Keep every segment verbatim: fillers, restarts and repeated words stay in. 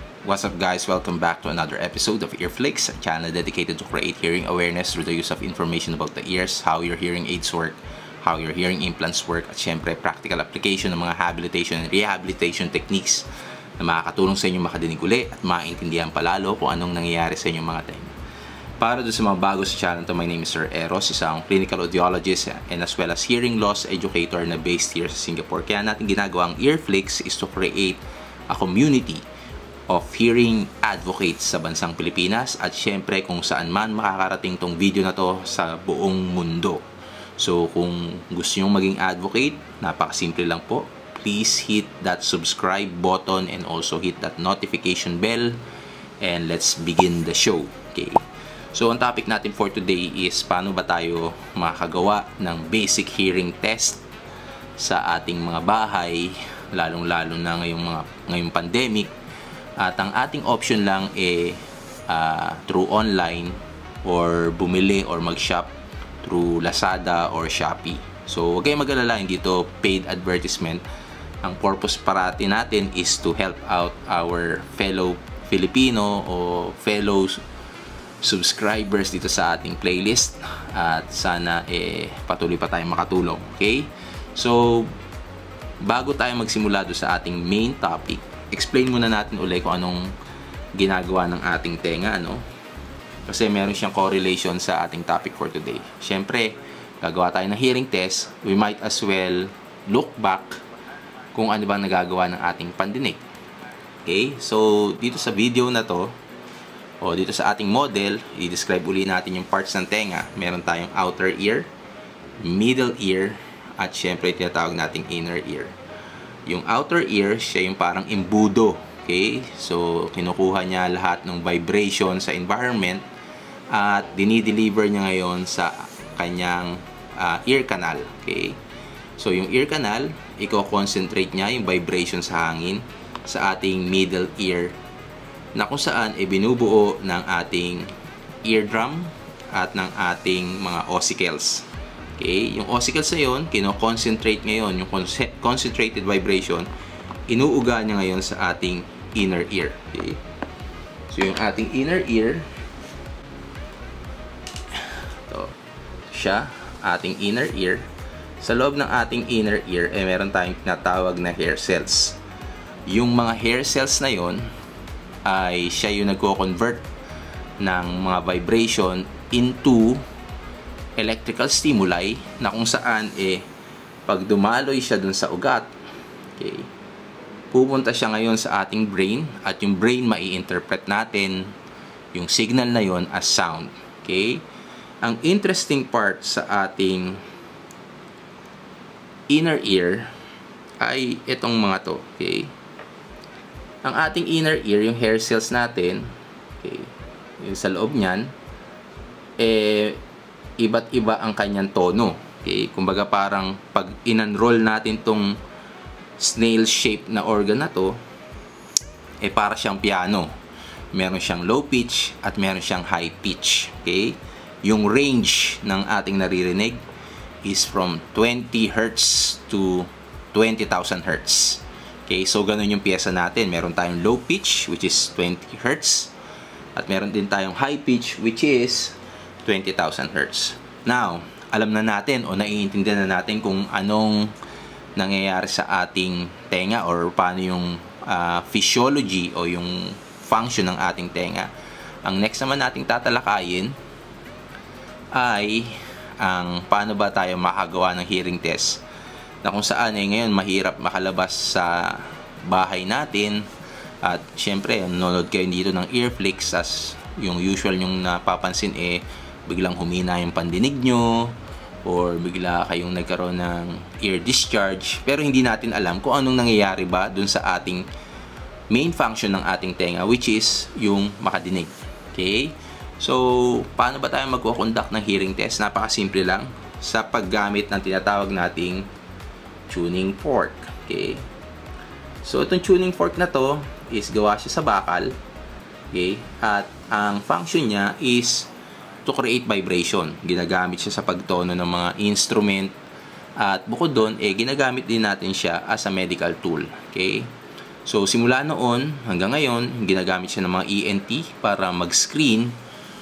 What's up guys, welcome back to another episode of Earflix, a channel dedicated to create hearing awareness through the use of information about the ears, how your hearing aids work, how your hearing implants work, at syempre practical application ng mga habilitation and rehabilitation techniques na makakatulong sa inyo makadinig uli at maintindihan palalo kung anong nangyayari sa inyong mga tenga. Para doon sa mga bago sa channel to, my name is Sir Eros, isang clinical audiologist and as well as hearing loss educator na based here sa Singapore. Kaya natin ginagawa ang Earflix is to create a community of hearing advocates sa bansang Pilipinas at syempre kung saan man makakarating tong video na to sa buong mundo. So kung gusto nyo maging advocate, napakasimple lang po. Please hit that subscribe button and also hit that notification bell and let's begin the show. Okay. So ang topic natin for today is paano ba tayo makakagawa ng basic hearing test sa ating mga bahay, lalong-lalo na ngayong mga ngayong pandemic. At ang ating option lang eh uh, through online or bumili or mag-shop through Lazada or Shopee. So huwag kayong mag-alala, hindi ito paid advertisement. Ang purpose parati natin is to help out our fellow Filipino o fellow subscribers dito sa ating playlist. At sana eh patuloy pa tayong makatulong. Okay? So bago tayo magsimula do sa ating main topic, explain muna natin ulit kung anong ginagawa ng ating tenga, ano? Kasi meron siyang correlation sa ating topic for today. Siyempre, gagawa tayo ng hearing test, we might as well look back kung ano bang nagagawa ng ating pandinig. Okay? So, dito sa video na to, o dito sa ating model, i-describe uli natin yung parts ng tenga. Meron tayong outer ear, middle ear, at siyempre tinatawag nating inner ear. Yung outer ear, siya yung parang imbudo. Okay? So, kinukuha niya lahat ng vibration sa environment at dinideliver niya ngayon sa kanyang uh, ear canal. Okay? So, yung ear canal, i-concentrate niya yung vibration sa hangin sa ating middle ear na kung saan e binubuo ng ating eardrum at ng ating mga ossicles. Okay, yung ossicles na yun, kino-concentrate ngayon, yung concentrated vibration, inuuga niya ngayon sa ating inner ear. Okay? So, yung ating inner ear, ito, siya, ating inner ear. Sa loob ng ating inner ear, eh, meron tayong tinatawag na hair cells. Yung mga hair cells na yun, ay siya yung nagko-convert ng mga vibration into electrical stimuli na kung saan eh pag dumaloy siya dun sa ugat, okay, pupunta siya ngayon sa ating brain at yung brain mai-interpret natin yung signal na yon as sound. Okay? Ang interesting part sa ating inner ear ay itong mga to. Okay? Ang ating inner ear, yung hair cells natin, okay, yung sa loob niyan, eh iba't iba ang kanyang tono. Okay? Kumbaga parang pag in-unroll natin tong snail shape na organ na to, eh para siyang piano. Meron siyang low pitch at meron siyang high pitch. Okay? Yung range ng ating naririnig is from twenty hertz to twenty thousand hertz. Okay? So ganun yung pyesa natin. Meron tayong low pitch which is twenty hertz at meron din tayong high pitch which is twenty thousand hertz. Now, alam na natin o naiintindihan na natin kung anong nangyayari sa ating tenga or paano yung uh, physiology o yung function ng ating tenga. Ang next naman nating tatalakayin ay ang paano ba tayo makagawa ng hearing test na kung saan ay ngayon mahirap makalabas sa bahay natin at syempre nanonood kayo dito ng Earflix as yung usual yung napapansin eh biglang humina yung pandinig nyo or bigla kayong nagkaroon ng ear discharge pero hindi natin alam kung anong nangyayari ba dun sa ating main function ng ating tenga which is yung makadinig. Okay? So, paano ba tayo magko-conduct ng hearing test? Napakasimple lang sa paggamit ng tinatawag nating tuning fork. Okay? So, itong tuning fork na to is gawa siya sa bakal. Okay? At ang function niya is to create vibration. Ginagamit siya sa pagtono ng mga instrument at bukod doon, eh, ginagamit din natin siya as a medical tool. Okay? So simula noon hanggang ngayon, ginagamit siya ng mga E N T para mag-screen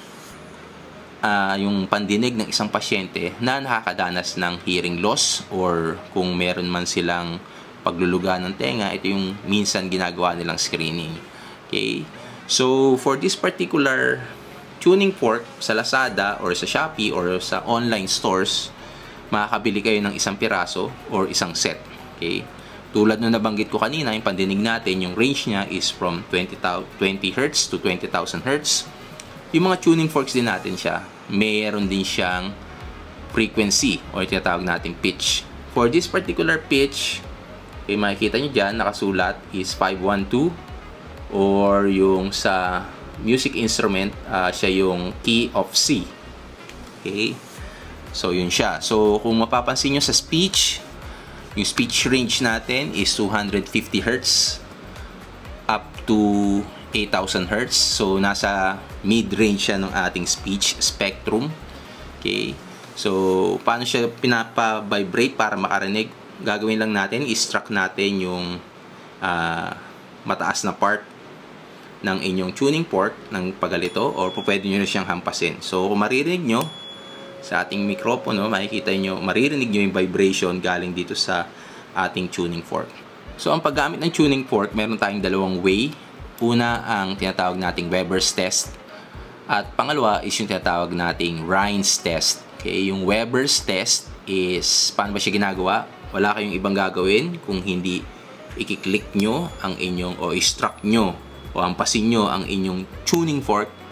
uh, yung pandinig ng isang pasyente na nakakadanas ng hearing loss, or kung meron man silang pagluluga ng tenga, ito yung minsan ginagawa nilang screening. Okay? So for this particular tuning fork, sa Lazada or sa Shopee or sa online stores, makakabili kayo ng isang piraso or isang set. Okay? Tulad nung nabanggit ko kanina, yung pandinig natin, yung range niya is from twenty hertz to twenty thousand hertz. Yung mga tuning forks din natin siya, mayroon din siyang frequency o tinatawag natin pitch. For this particular pitch, okay, makikita nyo dyan, nakasulat is five one two, or yung sa music instrument, uh, siya yung key of C. Okay? So, yun siya. So, kung mapapansin nyo sa speech, yung speech range natin is two hundred fifty hertz up to eight thousand hertz. So, nasa mid-range siya ng ating speech spectrum. Okay? So, paano siya pinapa-vibrate para makarinig? Gagawin lang natin, i-struck natin yung uh, mataas na part ng inyong tuning fork ng pagalito, or pwede nyo na siyang hampasin. So, kung maririnig nyo sa ating mikropono, makikita nyo, maririnig nyo yung vibration galing dito sa ating tuning fork. So, ang paggamit ng tuning fork, meron tayong dalawang way. Una, ang tinatawag nating Weber's test. At pangalawa is yung tinatawag nating Rhines test. Okay, yung Weber's test is, paano ba siya ginagawa? Wala kayong ibang gagawin kung hindi i-click nyo ang inyong, o i-struck nyo, o hampasin nyo ang inyong tuning fork.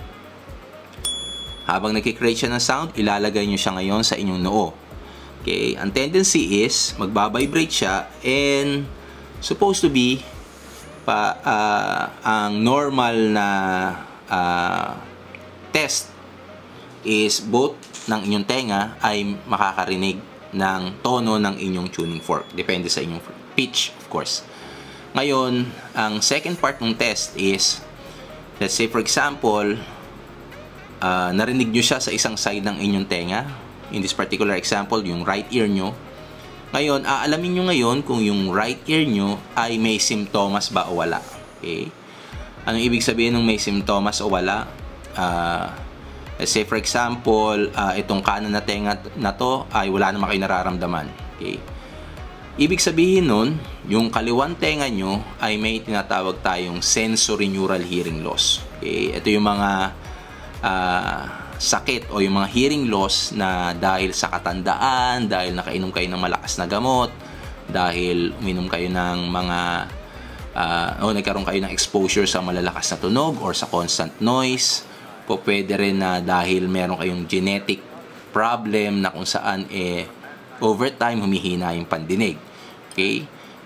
Habang nagkikreate siya ng sound, ilalagay nyo siya ngayon sa inyong noo. Okay, ang tendency is, magbabibrate siya, and supposed to be, pa, uh, ang normal na uh, test is both ng inyong tenga ay makakarinig ng tono ng inyong tuning fork. Depende sa inyong pitch, of course. Ngayon, ang second part ng test is, let's say for example, Uh, narinig nyo siya sa isang side ng inyong tenga. In this particular example, yung right ear nyo. Ngayon, aalamin nyo ngayon kung yung right ear nyo ay may simptomas ba o wala. Okay? Anong ibig sabihin ng may simptomas o wala? Uh, let's say for example, uh, itong kanan na tenga na to ay wala naman kayo nararamdaman. Okay? Ibig sabihin nun, yung kaliwang tenga nyo ay may tinatawag tayong sensory neural hearing loss. Okay? Ito yung mga Uh, sakit o yung mga hearing loss na dahil sa katandaan, dahil nakainom kayo ng malakas na gamot, dahil uminom kayo ng mga uh, o nagkaroon kayo ng exposure sa malalakas na tunog or sa constant noise. Po pwede rin na dahil meron kayong genetic problem na kung saan eh over time humihina yung pandinig. Okay?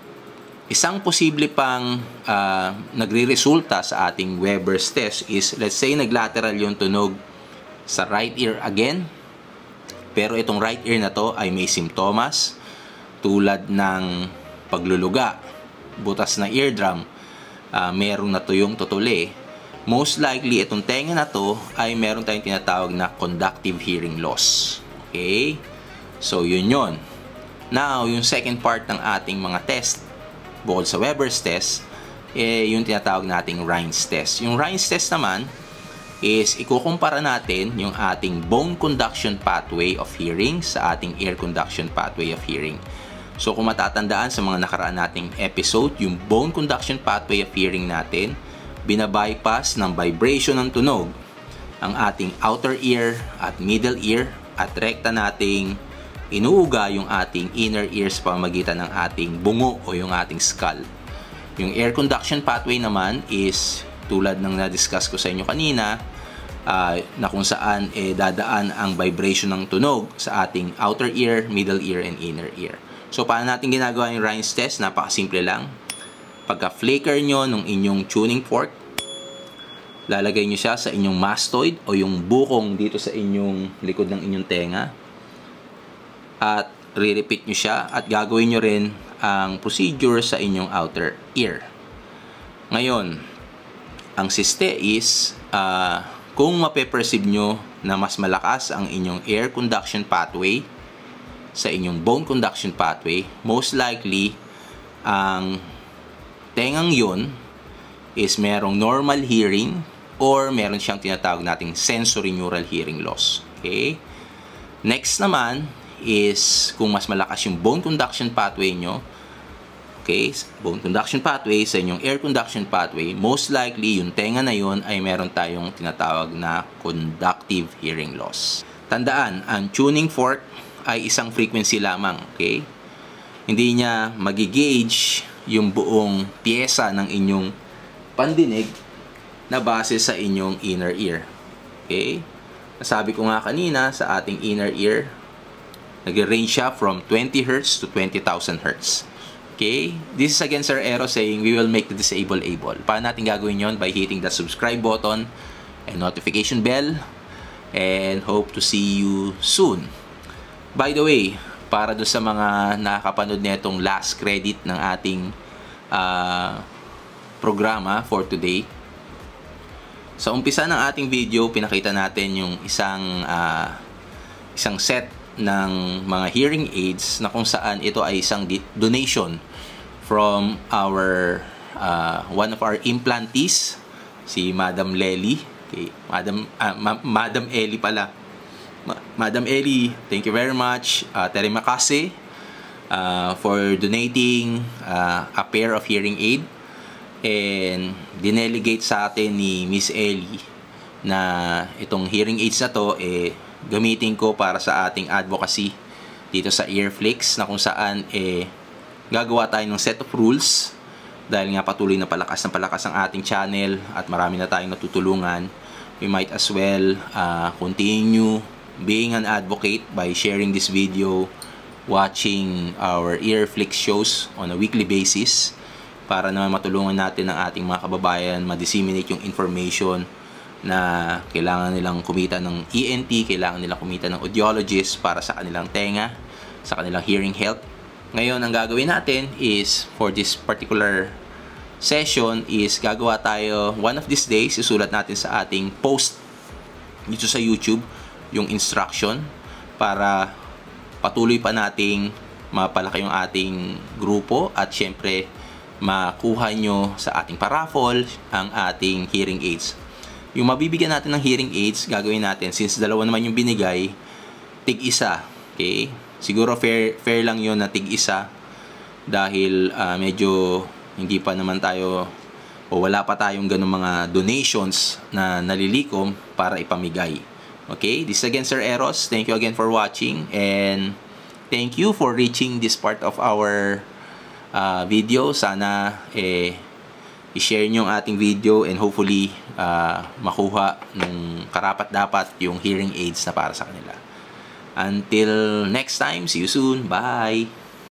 Isang posible pang uh, nagre-resulta sa ating Weber's test is, let's say naglateral yung tunog sa right ear again, pero itong right ear na to ay may simptomas tulad ng pagluluga, butas na eardrum, uh, merong natuyong tutuli. Most likely itong tenga na to ay meron tayong tinatawag na conductive hearing loss. Okay? So yun yun. Now, yung second part ng ating mga test, bukod sa Weber's test, eh, yung tinatawag nating Rhines test. Yung Rhines test naman is ikukumpara natin yung ating bone conduction pathway of hearing sa ating ear conduction pathway of hearing. So kung matatandaan sa mga nakaraan nating episode, yung bone conduction pathway of hearing natin, binabypass ng vibration ng tunog ang ating outer ear at middle ear, at rekta nating inuuga yung ating inner ear sa pamamagitan ng ating bungo o yung ating skull. Yung air conduction pathway naman is tulad ng na-discuss ko sa inyo kanina, uh, na kung saan eh, dadaan ang vibration ng tunog sa ating outer ear, middle ear, and inner ear. So paano natin ginagawa yung Rhines test? Napakasimple lang. Pagka-flicker nyo ng inyong tuning fork, lalagay nyo siya sa inyong mastoid o yung bukong dito sa inyong likod ng inyong tenga. At re-repeat nyo siya at gagawin nyo rin ang procedure sa inyong outer ear. Ngayon, ang siste is uh, kung mape-perceive nyo na mas malakas ang inyong air conduction pathway sa inyong bone conduction pathway, most likely ang tengang yun is merong normal hearing or meron siyang tinatawag nating sensorineural hearing loss. Okay? Next naman is kung mas malakas yung bone conduction pathway nyo, okay, bone conduction pathway sa inyong air conduction pathway, most likely yung tenga na yun ay meron tayong tinatawag na conductive hearing loss. Tandaan, ang tuning fork ay isang frequency lamang, okay? Hindi niya magigauge yung buong pyesa ng inyong pandinig na base sa inyong inner ear. Okay? Sabi ko nga kanina sa ating inner ear, nag-range siya from twenty hertz to twenty thousand hertz. Okay? This is again Sir Ero saying we will make the disabled able. Paano natin gagawin yon? By hitting the subscribe button and notification bell, and hope to see you soon. By the way, para do sa mga nakakapanood nitong last credit ng ating uh, programa for today, sa umpisa ng ating video, pinakita natin yung isang uh, isang set ng mga hearing aids na kung saan ito ay isang donation from our uh, one of our implantees, si Madam Lely. Okay, Madam uh, Ma Madam Ellie pala. Ma Madam Ellie, thank you very much. Uh, terima kasih uh, for donating uh, a pair of hearing aid. And dinelegate sa atin ni Miss Ellie na itong hearing aids na to eh gamitin ko para sa ating advocacy dito sa Earflix, na kung saan eh gagawa tayo ng set of rules dahil nga patuloy na palakas ng palakas ang ating channel at marami na tayong natutulungan. We might as well uh, continue being an advocate by sharing this video, watching our Earflix shows on a weekly basis, para naman matulungan natin ang ating mga kababayan ma-disseminate yung information na kailangan nilang kumita ng E N T, kailangan nilang kumita ng audiologist para sa kanilang tenga, sa kanilang hearing health. Ngayon, ang gagawin natin is, for this particular session, is gagawa tayo, one of these days, isulat natin sa ating post dito sa YouTube, yung instruction, para patuloy pa nating mapalaki yung ating grupo at syempre, makuha nyo sa ating paraffle ang ating hearing aids. Yung mabibigyan natin ng hearing aids, gagawin natin, since dalawa naman yung binigay, tig-isa. Okay? Siguro fair, fair lang yun na tig-isa dahil uh, medyo hindi pa naman tayo o wala pa tayong ganung mga donations na nalilikom para ipamigay. Okay? This is again Sir Eros. Thank you again for watching, and thank you for reaching this part of our Uh, video. Sana eh, i-share nyo ang ating video and hopefully uh, makuha ng karapat dapat yung hearing aids na para sa kanila. Until next time, see you soon. Bye!